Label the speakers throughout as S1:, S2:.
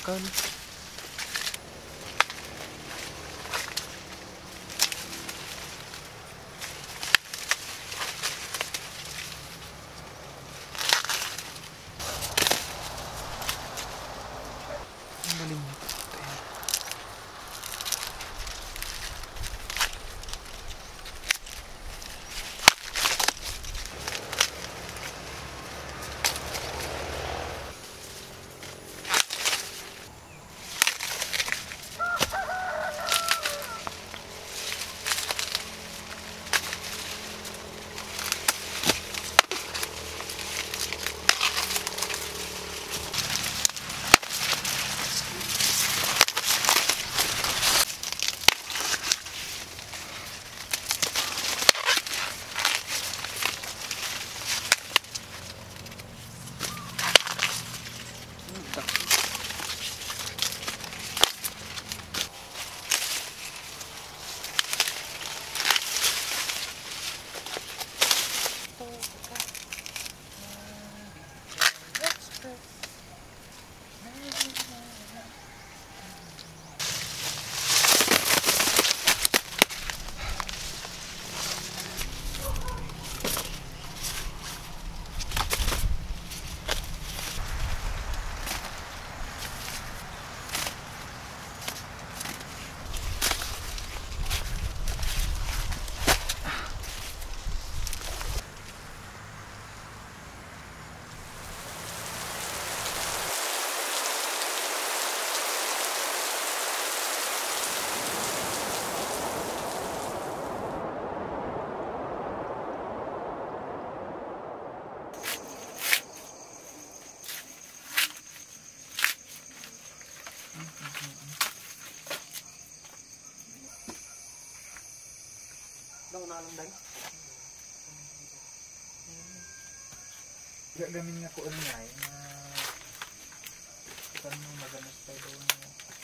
S1: bakal.
S2: Gagamin nga ko ano nga eh, na ikan mo magamas tayo doon mo.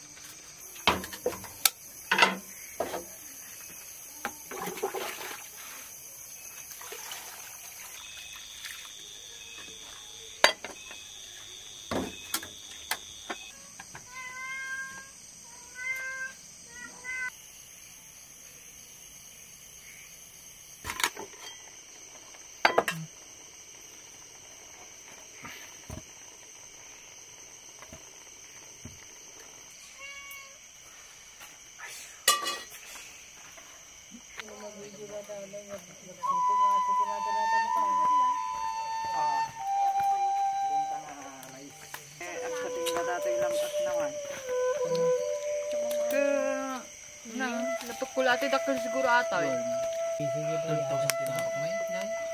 S3: Napagkulati dakil siguro ata eh.
S2: Sige po. Tinakot mo eh.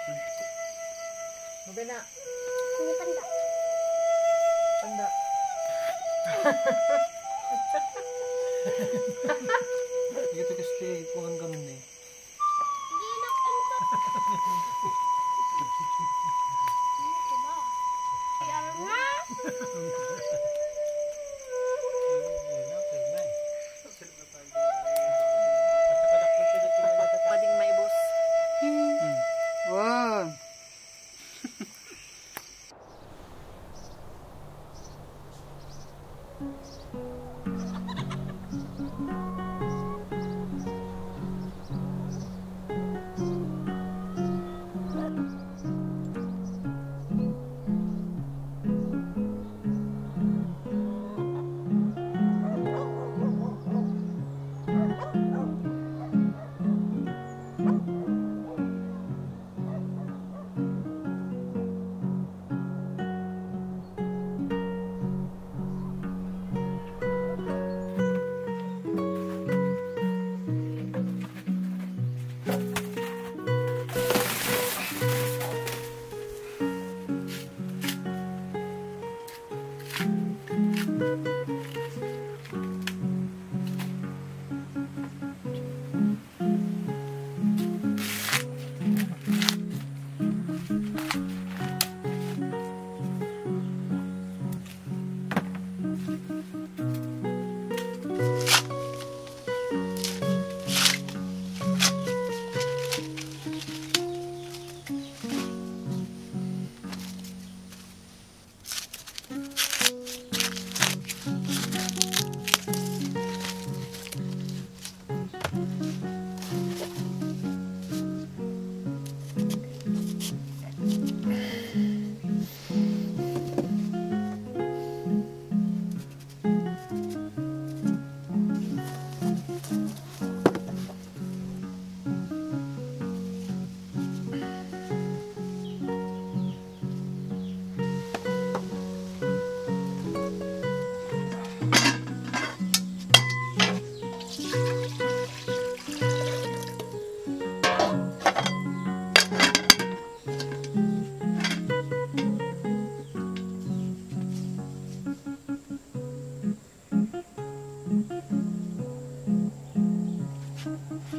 S4: Mabena.
S5: Ano panda?
S4: Panda.
S2: Ito kasi kung ang ganun eh.
S5: Ginak ano to? Diba? Kaya nga.
S3: Pading may boss. Wow.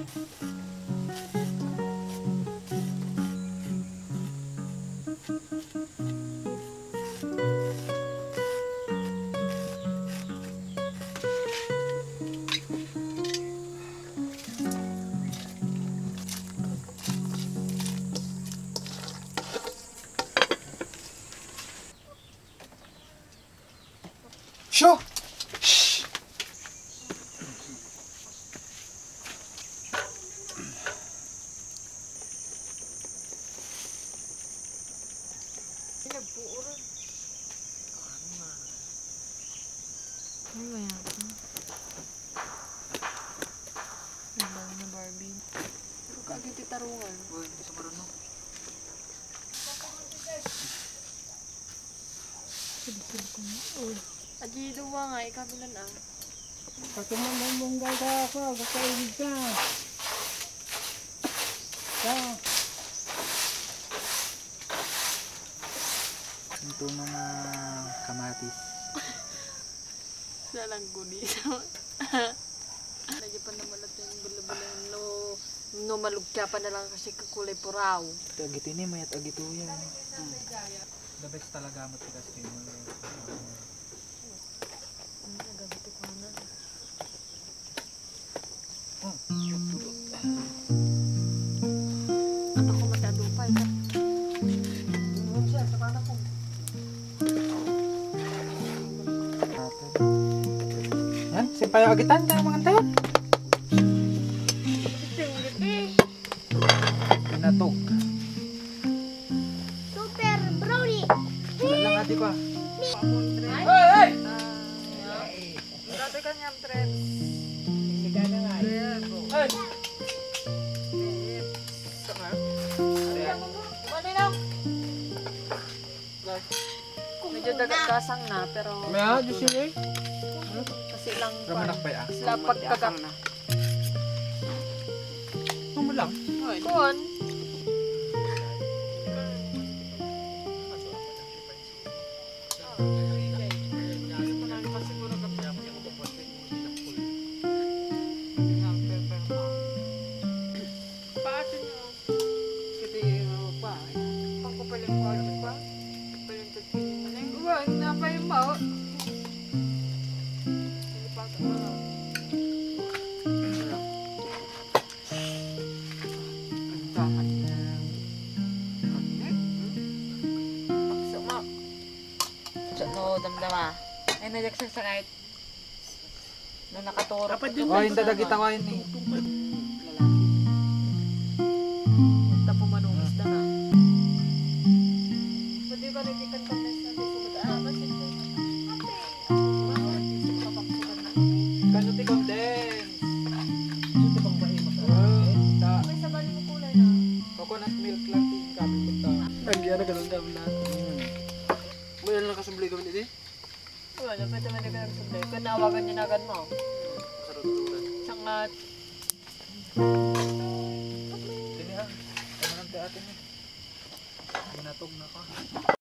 S2: Sho!
S3: Nagpuuran. Ano ba yan? Ang na Barbie. Pero kagiti tarungan.
S2: Uy, hindi sa marunong.
S3: Silip ko na. Uy. Aji luwa nga, ikabilan ah.
S4: Patuman mong ganda ako, kakaibig ka.
S2: Ito mga kamatis.
S3: Nalang guni. Lagi pa namalat yung bula-bula no malugkya pa na lang kasi kakulay puraw.
S2: Agito ini mayat agito yan. The best talaga mo tigas kayo.
S3: Nagagiti ko na. At ako matadupay ka.
S2: Yan, simpayo agitan tayo mga tayon. Pinatog.
S5: Super brownie.
S2: Wala lang ate ko ah.
S3: Hey! Dati kanyang trend.
S4: Higa na nga.
S3: Hey! Saka? Kumano lang? Medyo dagat-gasang na, pero...
S2: Maya, Diyos yun eh.
S3: Kasi lang...
S2: Ramanak pa ya.
S3: Sila pagkagat.
S2: Ano lang?
S3: Kuhan. No, damdama. Ay, najaksak sa kahit na nakaturo.
S2: Oh, yung dadagita ko yun eh.
S3: Tapo manungis na na. Pwede ka nagkikan ka na sa kasi ito.
S2: Kanot ikaw din.
S4: Ito bang mahimos na lang?
S3: May sabali mo kulay na.
S2: Coconut milk lang din kami punta.
S4: Nagyan na ganun kami na. May lang kasubli kami dito eh.
S3: Wala, pwede man ka nagsablay. Kanawagan niya na agad mo.
S4: Karuturan.
S3: Sangat.
S2: Dini ha. Ano nang te atin eh. Pinatog na ka.